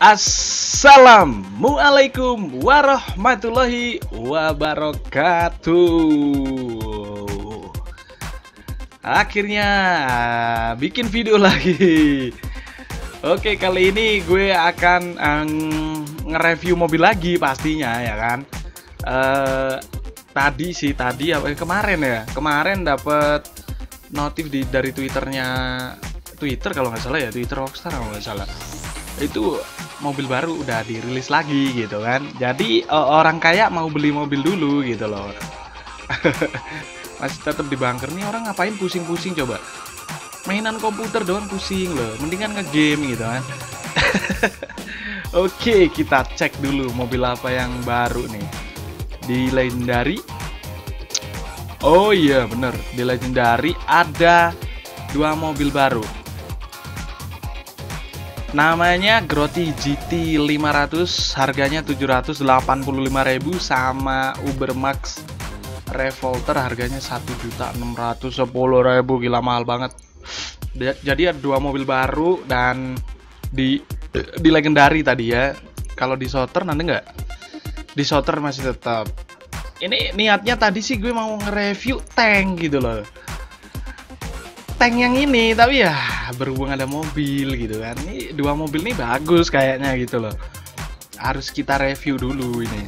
Assalamualaikum warahmatullahi wabarakatuh. Akhirnya bikin video lagi. Oke, kali ini gue akan nge-review mobil lagi pastinya ya kan. Kemarin dapet notif dari Twitter kalau nggak salah ya, Twitter Rockstar kalau nggak salah. Itu mobil baru udah dirilis lagi gitu kan. Jadi orang kaya mau beli mobil dulu gitu loh. Masih tetap di bunker nih, orang ngapain pusing-pusing coba. Mainan komputer doang pusing loh, mendingan nge-game gitu kan. Oke, kita cek dulu mobil apa yang baru nih. Di Legendary. Oh iya bener, di Legendary ada dua mobil baru. Namanya Grotti GT 500, harganya 785.000, sama Ubermax Revolter harganya 1.610.000. Gila mahal banget. Jadi ada dua mobil baru dan di Legendary tadi ya. Kalau di Southern nanti nggak? Di Southern masih tetap. Ini niatnya tadi sih gue mau nge-review tank gitu loh. Tank yang ini, tapi ya berhubung ada mobil gitu kan. Ini dua mobil nih bagus kayaknya gitu loh. Harus kita review dulu ini.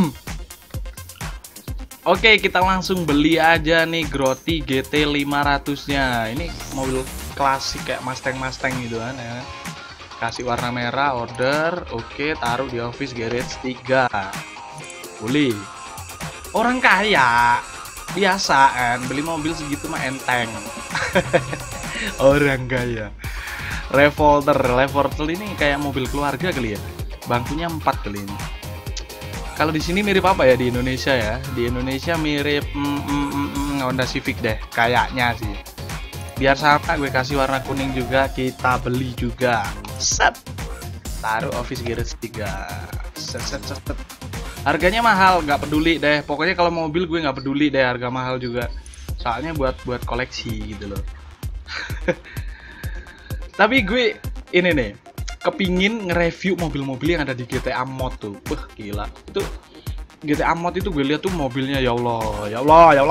Oke, kita langsung beli aja nih Grotti GT 500-nya. Ini mobil klasik kayak Mustang gitu kan ya. Kasih warna merah, order. Oke, taruh di office garage 3. Boleh. Orang kaya biasa kan, beli mobil segitu mah enteng. Orang kaya. Revolter ini kayak mobil keluarga kali ya. Bangkunya 4 kali ini. Kalau di sini mirip apa ya di Indonesia ya? Di Indonesia mirip Honda Civic deh, kayaknya sih. Biar sama, gue kasih warna kuning juga, kita beli juga. Set. Taruh office garage 3. Set. Harganya mahal, nggak peduli deh. Pokoknya kalau mobil gue nggak peduli deh harga mahal juga. Soalnya buat koleksi gitu loh. Tapi gue ini nih, kepingin nge-review mobil-mobil yang ada di GTA Mod tuh. Wah, gila. Itu GTA Mod itu gue lihat tuh mobilnya ya Allah.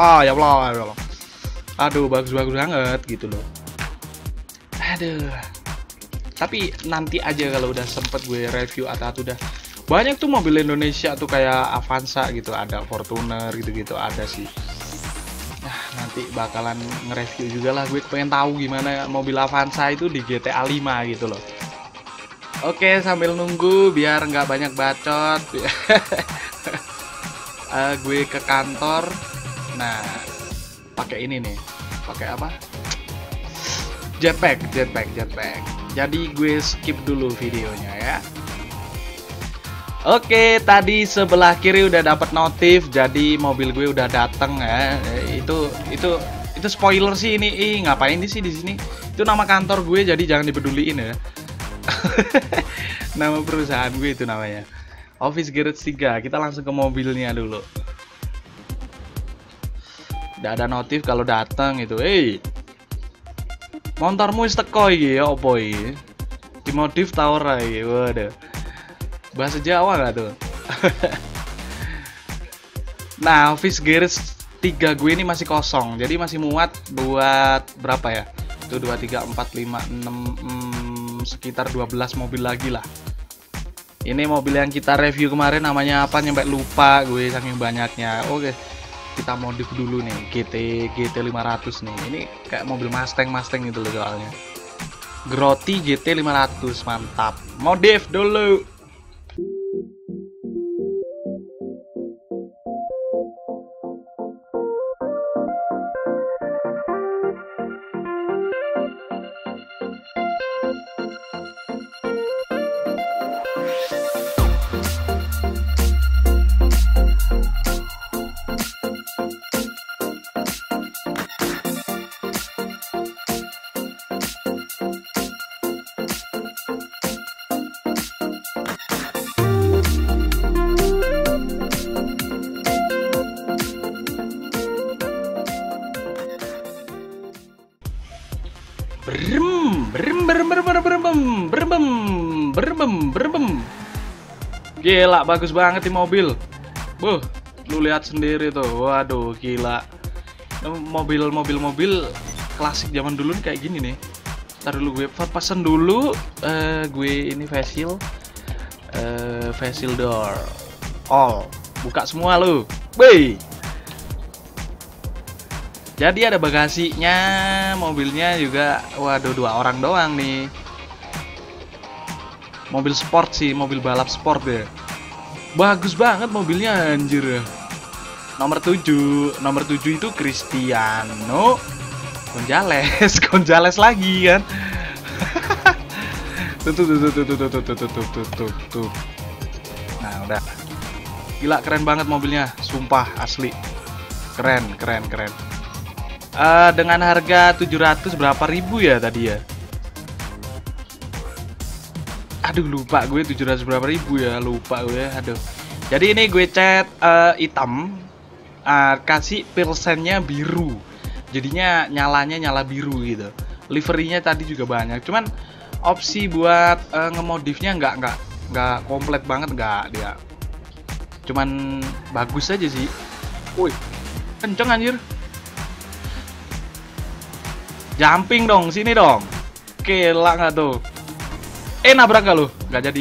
Aduh, bagus banget gitu loh. Aduh. Tapi nanti aja kalau udah sempet gue review atau udah banyak tuh mobil Indonesia tuh kayak Avanza gitu, ada Fortuner gitu-gitu ada sih. Nah, nanti bakalan nge-review juga lah, gue pengen tahu gimana mobil Avanza itu di GTA 5 gitu loh. Oke, sambil nunggu biar nggak banyak bacot. Gue ke kantor. Nah, pakai ini nih. Pakai apa? Jetpack. Jadi gue skip dulu videonya ya. Oke, tadi sebelah kiri udah dapat notif, jadi mobil gue udah dateng ya. Itu spoiler sih ini. Ngapain sih di sini? Itu nama kantor gue, jadi jangan dipeduliin ya. Nama perusahaan gue itu namanya. Office Garage 3. Kita langsung ke mobilnya dulu. Udah ada notif kalau datang itu. Motormu wis teko iki ya opo iki? Dimodif ta ora iki? Waduh. Bahasa Jawa nggak tuh? Nah, office garage 3 gue ini masih kosong, jadi masih muat buat berapa ya? Itu 2, 3, 4, 5, 6, sekitar 12 mobil lagi lah. Ini mobil yang kita review kemarin namanya apa? Nyampe lupa gue saking banyaknya. Oke, kita modif dulu nih GT 500 nih. Ini kayak mobil Mustang gitu loh soalnya. Grotti GT 500, mantap. Modif dulu. berbem, berbem. Gila, bagus banget nih mobil. Buh, lu lihat sendiri tuh. Waduh, gila. Mobil klasik zaman dulu nih kayak gini nih. Ntar dulu gue pesen dulu. Gue ini facial door all. Buka semua lu. Wih. Jadi ada bagasinya, mobilnya juga. Waduh, 2 orang doang nih. Mobil sport sih, mobil balap sport ya. Bagus banget mobilnya anjir. Nomor 7 itu Cristiano Gonzalez. Gonzalez lagi kan. Tuh. Nah, udah. Gila, keren banget mobilnya, sumpah asli. Keren. Dengan harga 700 berapa ribu ya tadi ya? Aduh, lupa gue 700 berapa ribu ya, lupa gue. Aduh. Jadi ini gue cat hitam, kasih persennya biru. Jadinya nyala biru gitu. Liverinya tadi juga banyak. Cuman opsi buat ngemodifnya nggak komplit banget, nggak dia. Cuman bagus aja sih. Woi, kenceng anjir. Jumping dong, sini dong. Gila nggak tuh? Nabrak gak lu? Nggak jadi.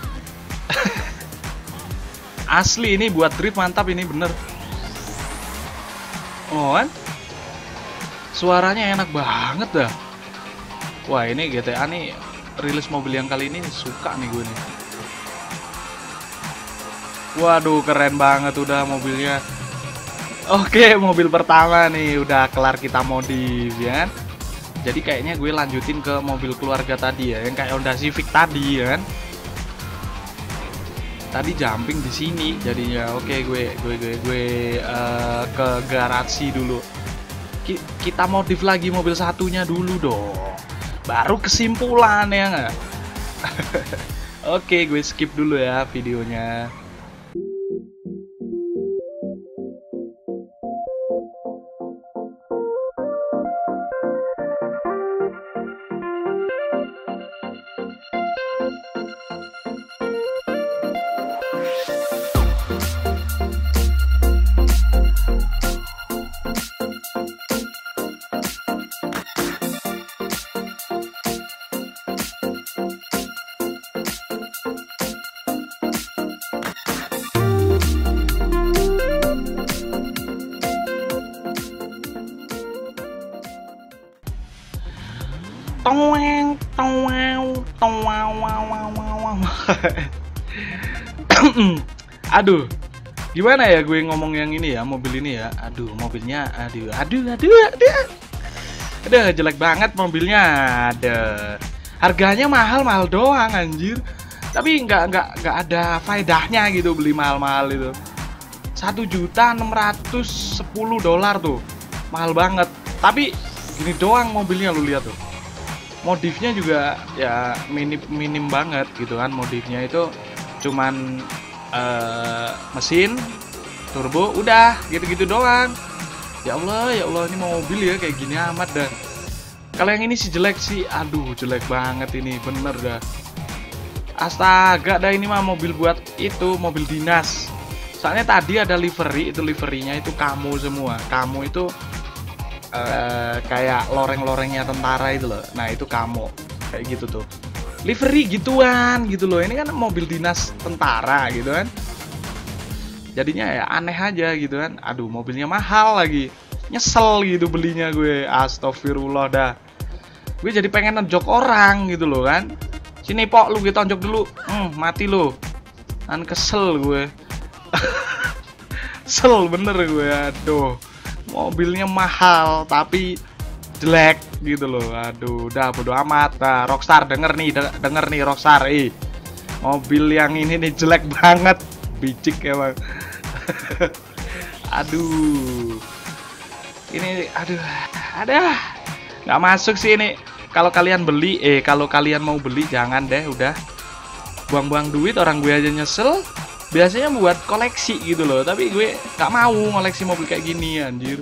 Asli ini buat drift mantap ini bener. Oh kan? Suaranya enak banget dah. Wah, ini GTA nih rilis mobil yang kali ini suka nih gue nih. Waduh, keren banget udah mobilnya. Oke, mobil pertama nih udah kelar kita modif ya kan. Jadi kayaknya gue lanjutin ke mobil keluarga tadi ya, yang kayak Honda Civic tadi ya kan. Tadi jumping di sini jadinya. Oke, gue ke garasi dulu. Kita modif lagi mobil satunya dulu dong. Baru kesimpulan ya nggak? Oke, gue skip dulu ya videonya. Aduh, gimana ya gue ngomong yang ini ya, mobil ini ya. Aduh, mobilnya, aduh, jelek banget mobilnya. Harganya mahal doang anjir. Tapi nggak ada faedahnya gitu beli mahal itu. $1.610 tuh, mahal banget. Tapi gini doang mobilnya, lu lihat tuh. Modifnya juga ya minim banget gitu kan. Modifnya itu cuman mesin, turbo, udah gitu-gitu doang. Ya Allah ini mobil ya kayak gini amat dah. Kalau yang ini sih jelek sih, aduh jelek banget ini, bener dah. Astaga dah, ini mah mobil buat itu, mobil dinas. Soalnya tadi ada livery, itu liverinya itu kamu semua. Kamu itu kayak loreng-lorengnya tentara itu loh. Nah itu kamu kayak gitu tuh, livery gituan gitu loh. Ini kan mobil dinas tentara gitu kan. Jadinya ya aneh aja gitu kan. Aduh, mobilnya mahal lagi, nyesel gitu belinya gue. Astagfirullah dah. Gue jadi pengen nejok orang gitu loh kan. Sini pok, lu gue tonjok dulu. Mati lu. Kan kesel gue. Kesel bener gue. Aduh, mobilnya mahal tapi jelek gitu loh. Aduh, udah bodo amat. Nah, Rockstar denger nih Rockstar. Mobil yang ini nih jelek banget, bicik emang. Aduh, ini ada nggak masuk sih ini. Kalau kalian beli, kalau kalian mau beli jangan deh, udah buang-buang duit. Orang gue aja nyesel. Biasanya buat koleksi gitu loh, tapi gue nggak mau ngoleksi mobil kayak gini anjir.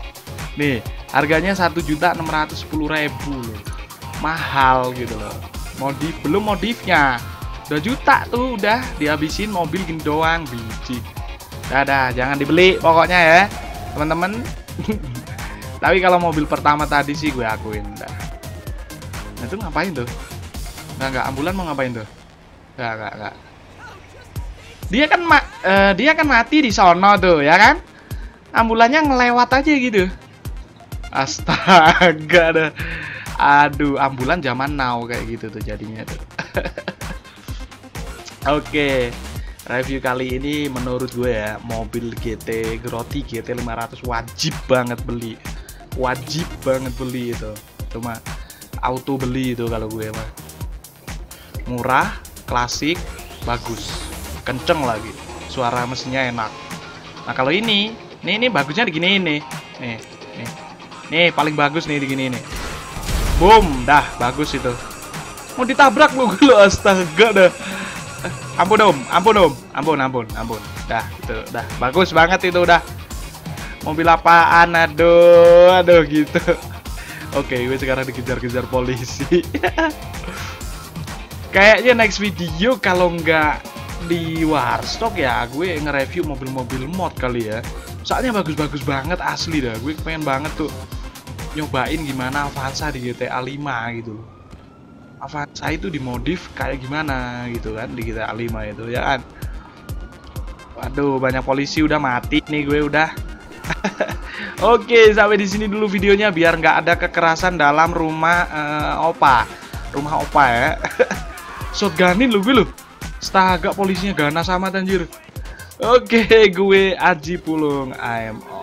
Nih harganya $1.610.000 loh, mahal gitu loh. Modif belum modifnya. 2 juta tuh udah dihabisin mobil gini doang, biji. Dah, jangan dibeli pokoknya ya, teman-teman. Tapi kalau mobil pertama tadi sih gue akuin dah. Nah, itu ngapain tuh? Enggak, ambulan mau ngapain tuh? Enggak. Dia kan mati di sono tuh, ya kan? Ambulannya ngelewat aja gitu. Astaga dah. Aduh, ambulan zaman now kayak gitu tuh jadinya tuh. Oke. Review kali ini menurut gue ya, mobil GT Grotti GT 500 wajib banget beli. Wajib banget beli itu. Cuma auto beli itu kalau gue mah. Murah, klasik, bagus. Kenceng lagi. Suara mesinnya enak. Nah, kalau ini bagusnya di gini nih. Nih, paling bagus nih di gini nih. Boom, dah bagus itu. Mau ditabrak lu, astaga dah. Ampun om. Dah, itu dah bagus banget itu udah. Mobil apaan? Aduh gitu. Oke, gue sekarang dikejar-kejar polisi. Kayaknya next video kalau nggak di Warstock ya, gue nge-review mobil-mobil mod kali ya. Soalnya bagus-bagus banget asli dah. Gue pengen banget tuh nyobain gimana Avanza di GTA 5 gitu loh. Avanza itu dimodif kayak gimana gitu kan di GTA 5 itu ya kan. Waduh, banyak polisi udah mati nih gue udah. Oke, sampai di sini dulu videonya biar nggak ada kekerasan dalam rumah rumah opa ya. Shotgunin lu gue lu. Astaga, polisinya ganas amat anjir. Oke, gue Aji Pulung, I'm